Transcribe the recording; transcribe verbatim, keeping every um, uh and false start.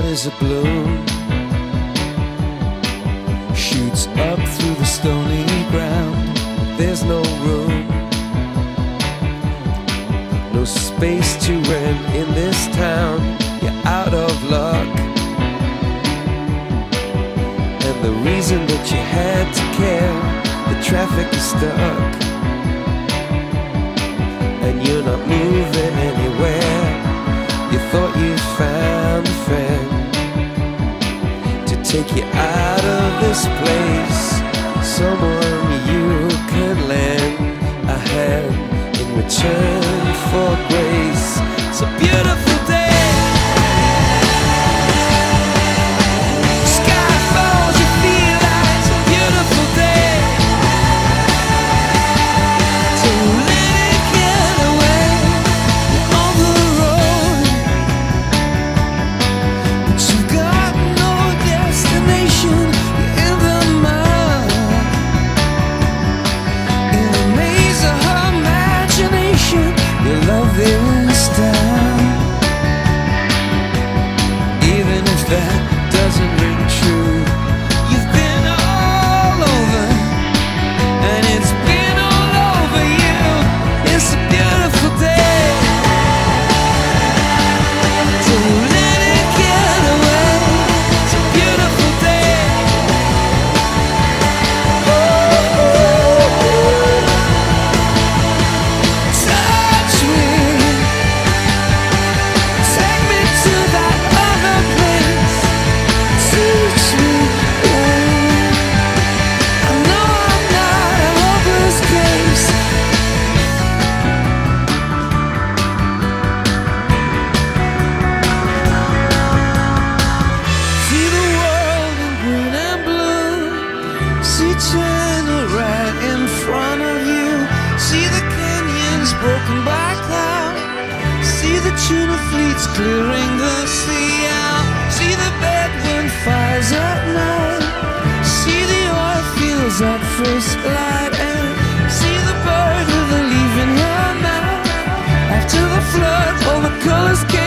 is a bloom, shoots up through the stony ground. There's no room, no space to rent in this town. You're out of luck, and the reason that you had to care, the traffic is stuck, and you're not moving anywhere. You thought you found a friend to take you out of this place, someone you could lend a hand in return for grace. It's a beautiful day. Sky falls, you feel like it's a beautiful day. So let it get away. You're on the road, but you've got no destination. You're in the mud, in a maze of her imagination. Your love is down, even if that doesn't ring true. You've been all over, and it's been all over you. It's a beautiful day, so let it get away. It's a beautiful day. Touch me, take me to that other place. Teach me, babe. I know I'm not a hopeless case. See the world in green and blue. See China right in front of you. See the canyons broken by cloud. See the tuna fleets clearing the sea out. See the bedroom fires at night. See the oil fields at first light. And see the bird with a leaf in her mouth. After the flood, all the colors came